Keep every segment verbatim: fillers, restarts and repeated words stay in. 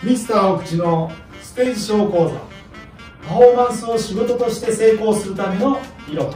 ミスター奥地のステージショー講座、パフォーマンスを仕事として成功するためのいろは。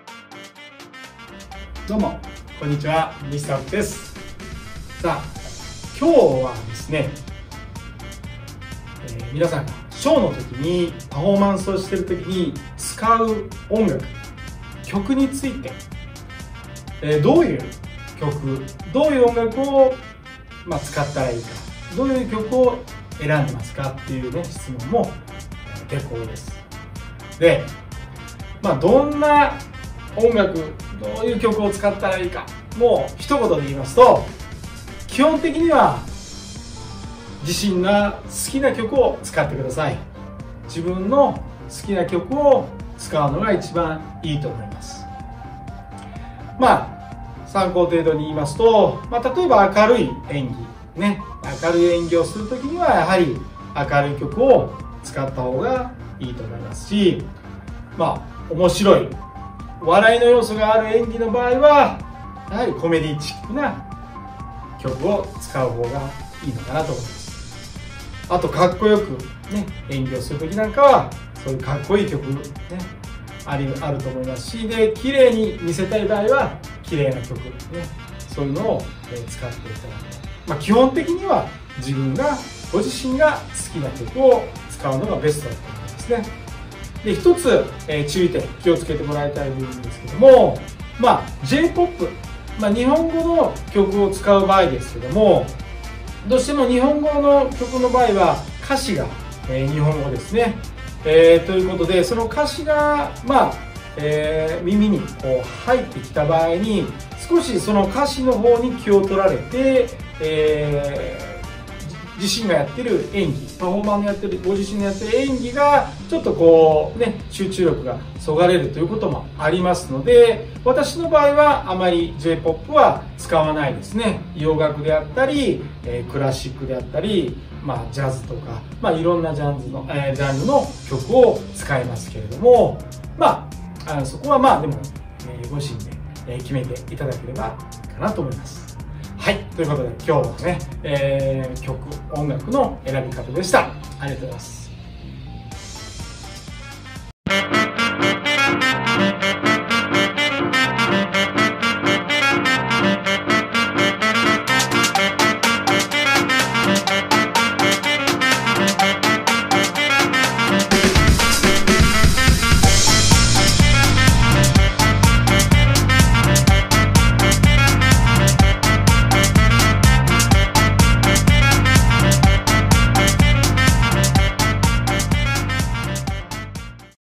どうもこんにちは、ミスター奥地です。さあ今日はですね、えー、皆さんがショーの時にパフォーマンスをしている時に使う音楽、曲について、えー、どういう曲、どういう音楽を、まあ、使ったらいいか、どういう曲を選んでますかっていうね、質問も結構多いです。で、まあ、どんな音楽、どういう曲を使ったらいいか、もう一言で言いますと、基本的には自身が好きな曲を使ってください。自分の好きな曲を使うのが一番いいと思います。まあ参考程度に言いますと、まあ、例えば明るい演技ね、明るい演技をするときにはやはり明るい曲を使った方がいいと思いますし、まあ面白い笑いの要素がある演技の場合はやはりコメディチックな曲を使う方がいいのかなと思います。あとかっこよくね演技をするときなんかはそういうかっこいい曲ねありあると思いますし、で綺麗に見せたい場合は綺麗な曲ね、そういうのを使っていただく。まあ、基本的には自分がご自身が好きな曲を使うのがベストだと思いますね。で一つ、えー、注意点気をつけてもらいたい部分ですけども、まあ ジェイポップ、まあ、日本語の曲を使う場合ですけども、どうしても日本語の曲の場合は歌詞が、えー、日本語ですね、えー、ということでその歌詞がまあ、えー、耳にこう入ってきた場合に少しその歌詞の方に気を取られて、えー、自身がやってる演技、パフォーマーのやってるご自身のやってる演技がちょっとこうね集中力がそがれるということもありますので、私の場合はあまり ジェイポップ は使わないですね。洋楽であったり、えー、クラシックであったり、まあ、ジャズとか、まあ、いろんなジャンルの、えー、ジャンルの曲を使いますけれども、まあ、あのそこはまあでも、えー、ご自身で、えー、決めていただければかなと思います。はい、ということで今日はね、えー、曲、音楽の選び方でした。ありがとうございます。